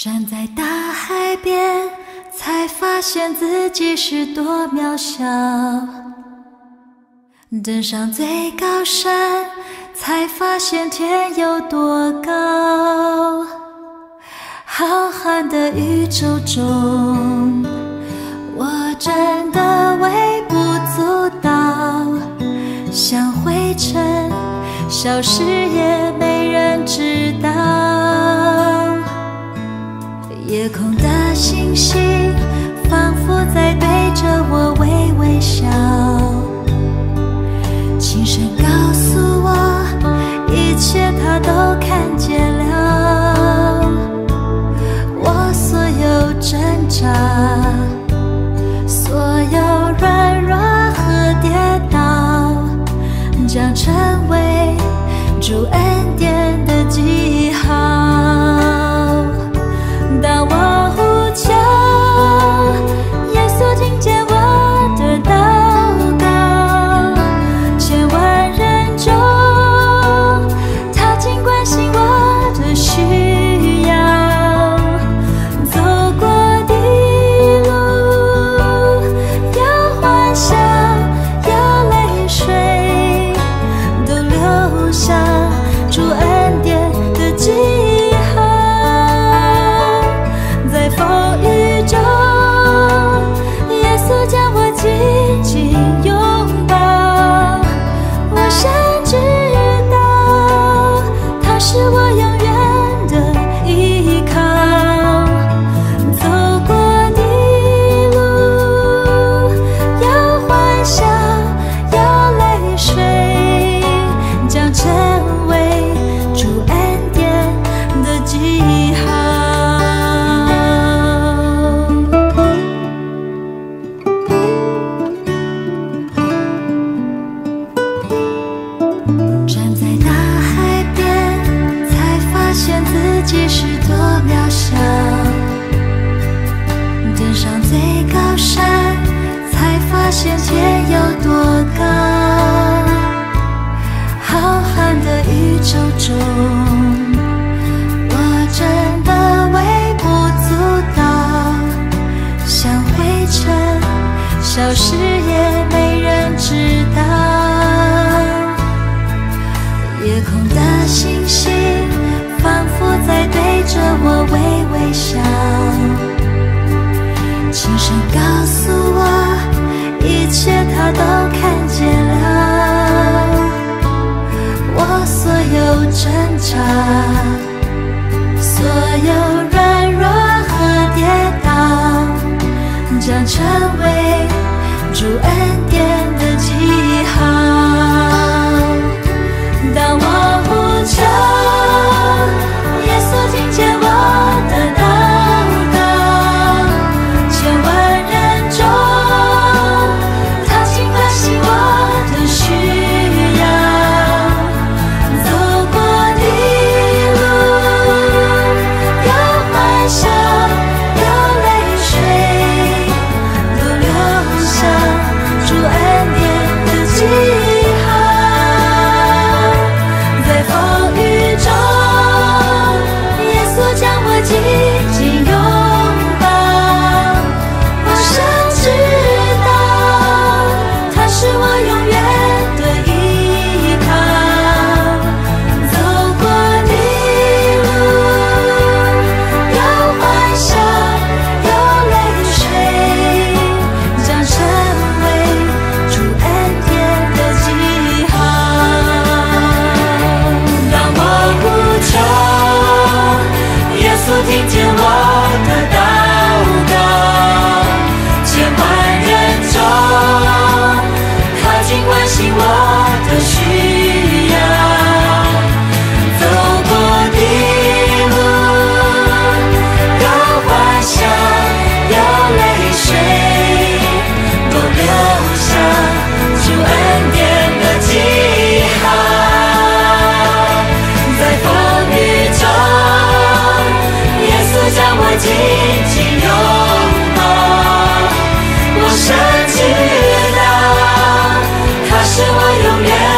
站在大海边，才发现自己是多渺小；登上最高山，才发现天有多高。浩瀚的宇宙中，我真的微不足道，像灰尘，消失也没人知道。夜空的星星仿佛在对着我微微笑，轻声告诉我，一切它都看见了。我所有挣扎，所有软弱和跌倒，将成为主恩典的记号。当我呼求，耶稣听见我的祷告，千万人中，他尽关心我的需要。走过的路，有欢笑，有泪水，都留下主恩典的记号。在风雨中，耶稣将我紧紧拥抱，我深知道他是我永远的依靠。走过的路，有欢笑，有泪水，将成为主恩典的记号。站在大海边，才发现自己是多渺小；登上最高山，才发现天有多高。浩瀚的宇宙中，我真的微不足道，像灰尘，消失也没人知道。夜空的星星仿佛在对着我微微笑，轻声告诉我，一切他都看见了。我所有挣扎，所有软弱和跌倒，将成为主恩典的记号。当我呼求，耶稣听见我的祷告，千万人中，他尽关心我的需要。走过的路，有欢笑，有泪水，都留下主恩典的记号。在风雨中，耶稣将我紧紧拥抱，我深知道他是我永远的依靠。走过的路，有欢笑，有泪水，将成为主恩典的记号。当我呼求，耶稣听见我的祷告，千万人中，他尽关心我的需要。走过的路，有欢笑，有泪水，都留下主恩典的记号。在风雨中，耶稣将我紧紧拥抱，我深知道他是我永远